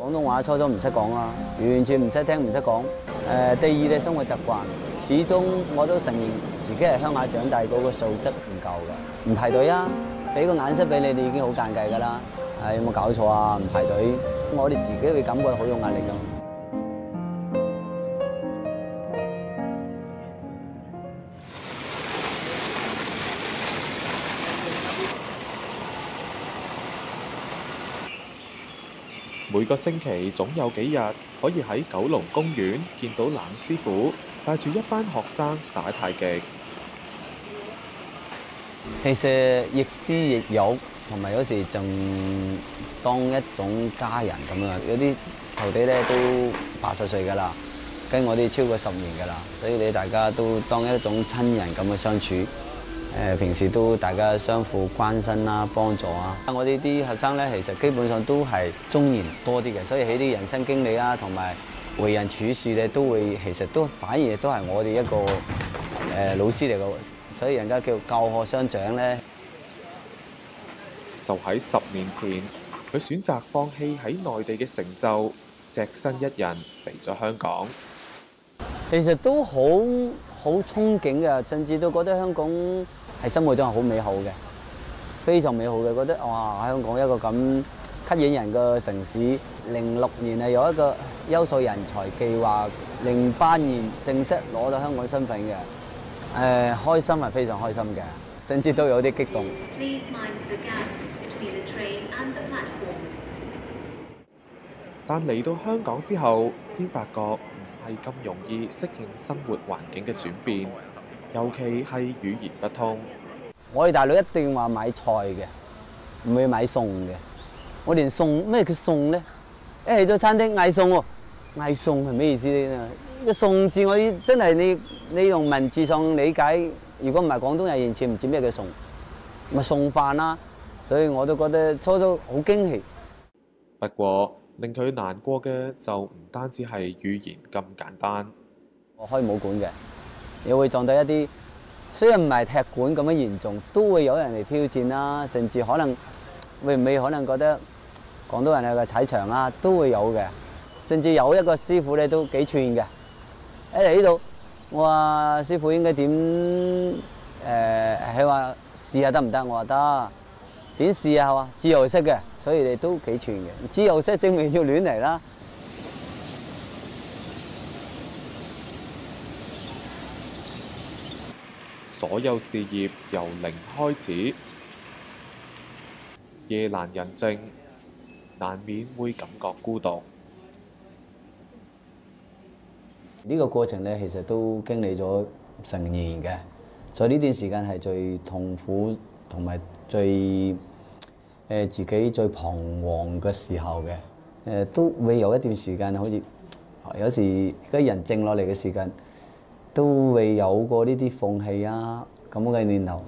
廣東話初初唔識講啦，完全唔識聽唔識講。第二咧生活習慣，始終我都承認自己係鄉下長大，嗰個素質唔夠嘅。唔排隊啊，俾個眼色俾你，你已經好尷尬㗎啦。有冇搞錯啊？唔排隊，我哋自己會感覺好有壓力㗎。 每個星期總有幾日可以喺九龍公園見到冷師傅帶住一班學生耍太極。 其實亦師亦友，同埋有時仲當一種家人咁樣。有啲徒弟咧都80歲㗎啦，跟我哋超過10年㗎啦，所以你大家都當一種親人咁嘅相處。平時都大家相互關心啦、幫助啊。我哋啲學生咧，其實基本上都係中年多啲嘅，所以喺啲人生經歷啊，同埋為人處事咧，都會其實都反而都係我哋一個老師嚟嘅，所以人家叫教學相長咧。 就喺10年前，佢選擇放棄喺內地嘅成就，隻身一人嚟咗香港。 其實都好憧憬嘅，甚至都覺得香港係生活中係好美好嘅，非常美好嘅。覺得哇，香港一個咁吸引人嘅城市。06年係有一個優秀人才計劃，08年正式攞到香港身份嘅。開心係非常開心嘅，甚至都有啲激動。 但嚟到香港之後，先發覺唔係咁容易適應生活環境嘅轉變，尤其係語言不通。 我哋大陸一定話買菜嘅，唔會買餸嘅。我連餸咩叫餸咧？一去咗餐廳嗌餸喎，嗌餸係咩意思咧？個餸字我真係你用文字上理解，如果唔係廣東人，完全唔知咩叫餸，咪餸飯啦。所以我都覺得初初好驚喜。 不過令佢難過嘅就唔單止係語言咁簡單。 我開武館嘅，又會撞到一啲雖然唔係踢館咁樣嚴重，都會有人嚟挑戰啦，甚至可能會唔會可能覺得廣東人係個踩場啊，都會有嘅。甚至有一個師傅咧都幾串嘅，一嚟呢度，我話師傅應該點？佢話試下得唔得？我話得，點試啊？係嘛，自由式嘅，所以你都幾串嘅。自由式證明要亂嚟啦。 所有事業由零開始，夜闌人靜，難免會感覺孤獨。 呢個過程咧，其實都經歷咗成年嘅，所以呢段時間係最痛苦同埋最自己最彷徨嘅時候嘅。都會有一段時間，好似有時個人靜落嚟嘅時間，都會有過呢啲放棄啊咁嘅念頭。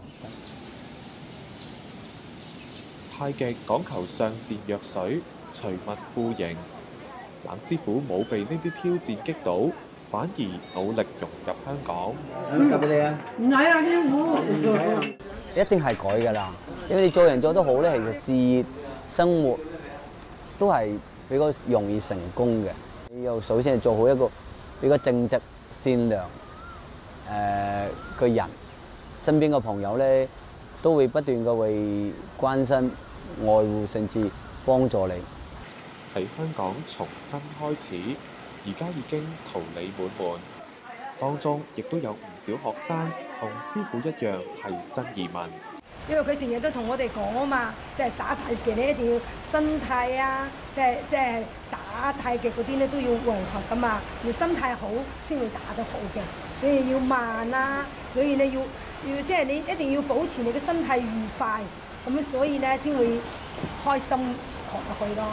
太極講求上善若水，隨物賦形。冷師傅冇被呢啲挑戰擊倒，反而努力融入香港。 交俾你啊！唔使啊，師傅。一定係改㗎啦，因為你做人做得好咧，其實事業、生活都係比較容易成功嘅。你又首先係做好一個比較正直、善良嘅人，身邊嘅朋友咧都會不斷嘅會關心、愛護，甚至幫助你。 喺香港重新開始，而家已經桃李滿門，當中亦都有唔少學生同師傅一樣係新移民。 因為佢成日都同我哋講啊嘛，即係打太極咧一定要心態啊，即係打太極嗰啲咧都要融合噶嘛，要心態好先會打得好嘅，所以要慢啊，所以咧要即係你一定要保持你嘅心態愉快，咁樣所以咧先會開心學落去咯。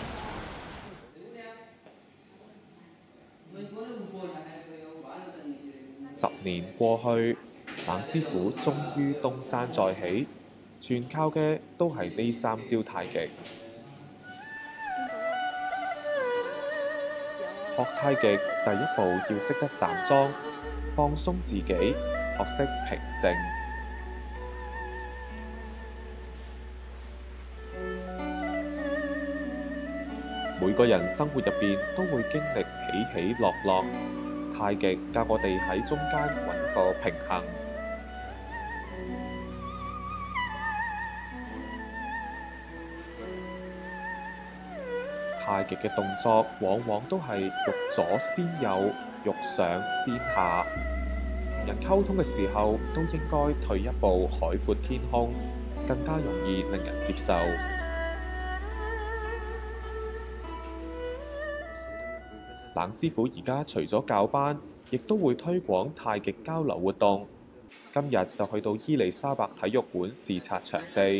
10年過去，冷師傅終於東山再起，全靠嘅都係呢3招太極。學太極第一步要識得站樁，放鬆自己，學識平靜。 每個人生活入邊都會經歷起起落落，太極教我哋喺中間揾一個平衡。太極嘅動作往往都係欲左先右，欲上先下。同人溝通嘅時候都應該退一步，海闊天空，更加容易令人接受。冷師傅而家除咗教班，亦都會推廣太極交流活動。今日就去到伊利沙伯體育館視察場地，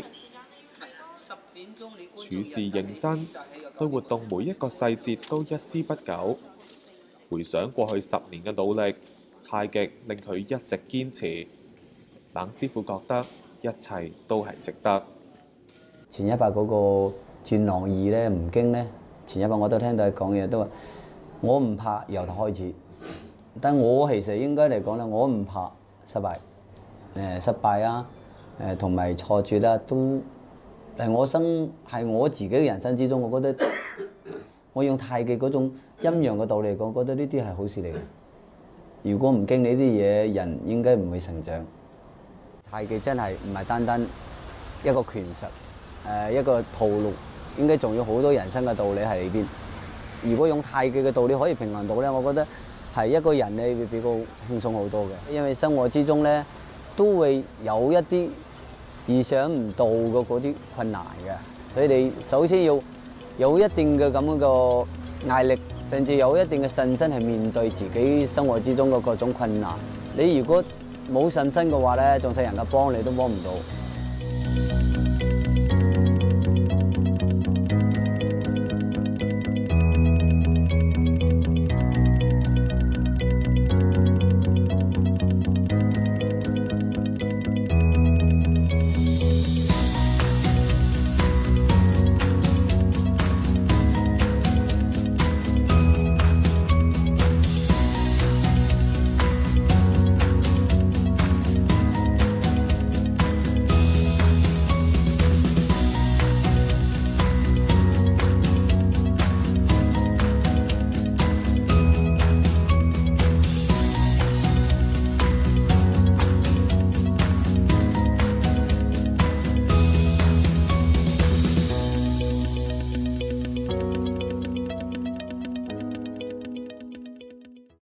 處事認真，對活動每一個細節都一絲不苟。回想過去10年嘅努力，太極令佢一直堅持。冷師傅覺得一切都係值得。 前一排嗰個轉浪二咧，吳京咧，前一排我都聽到佢講嘢，都話我唔怕由頭開始。但我其實應該嚟講咧，我唔怕失敗。失敗啊，同埋挫折啦，都係我自己嘅人生之中，我覺得我用太極嗰種陰陽嘅道理嚟講，覺得呢啲係好事嚟嘅。如果唔經呢啲嘢，人應該唔會成長。太極真係唔係單單一個拳術，一個套路，應該仲有好多人生嘅道理喺裏邊。如果用太極嘅道理可以平衡到咧，我覺得係一個人咧會比較輕鬆好多嘅。因為生活之中咧都會有一啲意想唔到嘅嗰啲困難嘅，所以你首先要有一定嘅咁樣個毅力，甚至有一定嘅信心去面對自己生活之中嘅各種困難。你如果冇信心嘅話咧，仲使人家幫你都幫唔到。